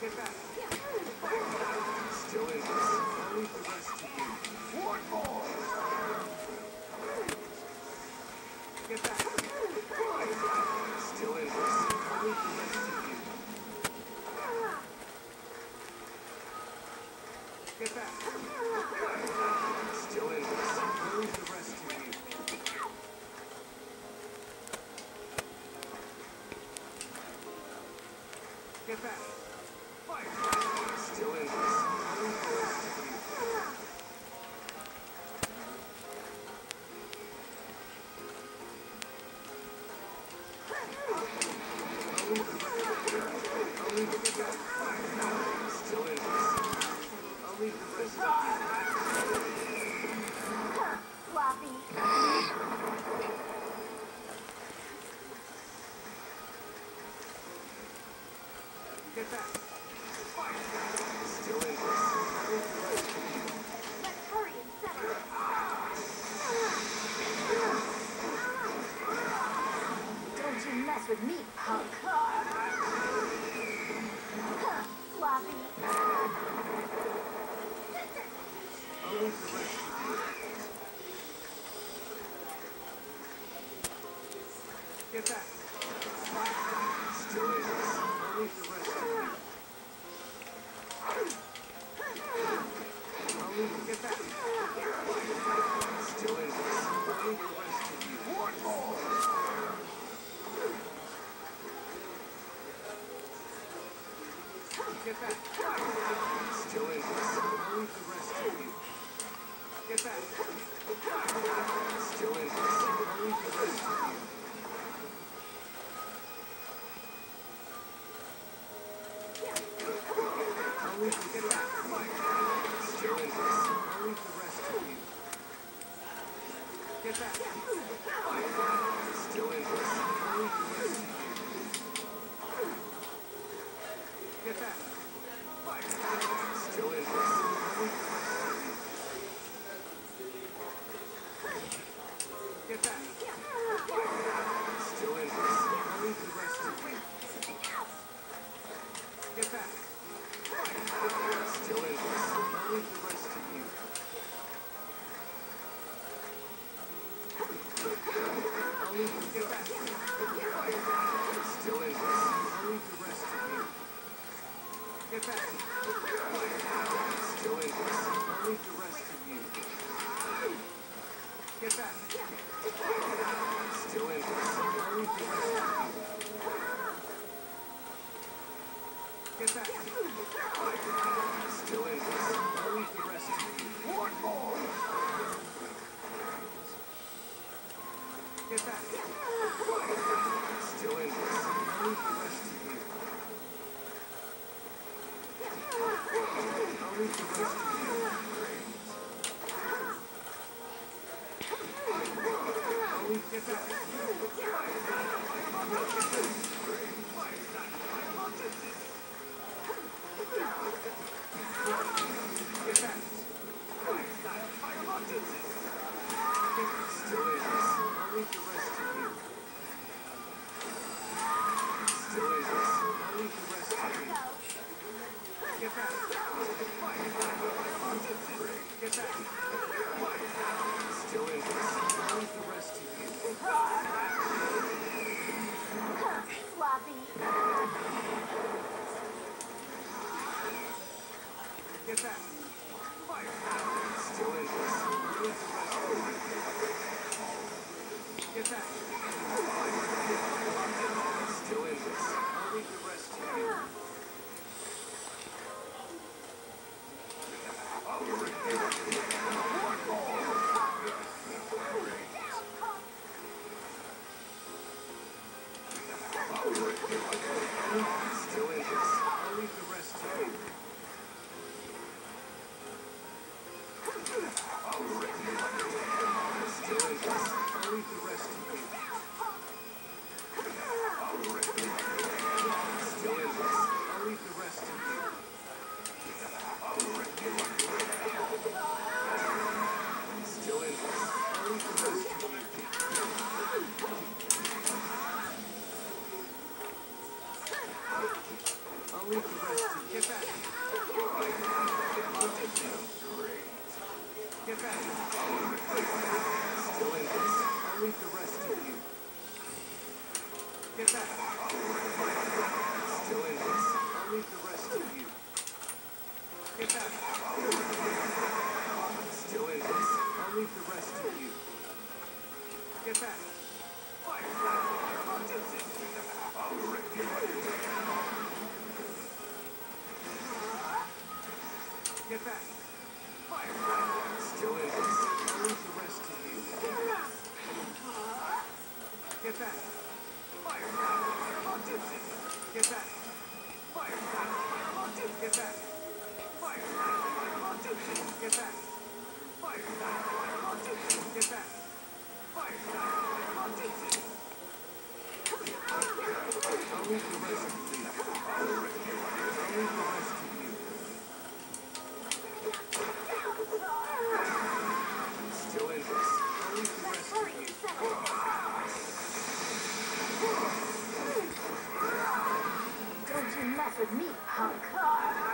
Get back. Still in this. I'll leave the rest to you. One more. Get back. Still in this. I'll leave the rest to you. Get back. Still in this. I'll leave the rest to you. Get back. Fire. Still in this. I'll leave the rest to you. I'll leave the rest to you. I'll leave the rest. Still in this. I'll leave the rest to you. Floppy. Get back. Fire. Still in this. I'll leave the rest to you. Let's hurry and settle it. Don't you mess with me, punk. Floppy. I'll leave the rest to you. Get back. Still in this. I'll leave the rest to you. I'll leave it. Get back. Still in this. I'll leave the rest to you. One more. Get back. Still in this. I'll leave the rest to you. Get back. Still in this. I'll leave the rest to you. I'll leave the get back. Still in this. I'll leave the rest to you. Get back. Still in this. I'll leave the rest to you. Get back. Still in this. I'll leave the rest to you. Get back. Still in this. I'll leave the rest to you. Get back. Still in this. I'll leave the rest to you. I'll leave you. Get back. Still in this. I'll leave the rest to you. Get back. Still in this. I'll leave the rest to you. Get back. Still in this. I'll leave the rest to you. Get back. Still in this. I'll leave the rest to you. One more. Get back. Still in this. I'll leave the rest to you. I'll leave the rest to you. I'll leave. Get back. Get back. Still in this. I'll leave the rest to you. Still in this. I'll leave the rest to you. Get back. Get back. Still in this. I'll leave the rest to you. Floppy. Get back. Still in this. I'll leave the rest to you. Get back. Still in this. I'll leave the rest to you. Still in this. I'll leave the rest to you. I'll leave the rest to you. Get back. Get back. Still in this. I'll leave the rest to you. Get back. Still in this. I'll leave the rest to you. Get back. Still in this. I'll leave the rest to you. Get back. Fire. I'll do this. I'll wreck you. Get back. Fire. Still in this. I'll leave the rest to you. Get back. Fire. I'll do this. Get back. Fire. I'll do. Get back. Fire. I'll do this. Get back. Fire. I'll do this. Get back. Fire. I'll do this. I'll leave the rest to you. I'll leave the rest to you. Still in this. I'll leave the rest to you. Don't you mess with me, punk.